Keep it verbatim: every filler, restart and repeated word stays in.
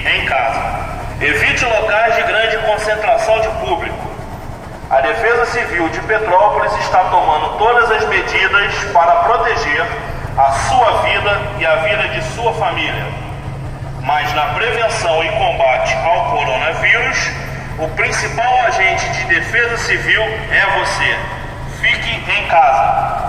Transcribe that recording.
em casa. Evite locais de grande concentração de público. A Defesa Civil de Petrópolis está tomando todas as medidas para proteger a sua vida e a vida de sua família. Mas na prevenção e combate ao coronavírus, o principal agente de defesa civil é você. Fique em casa.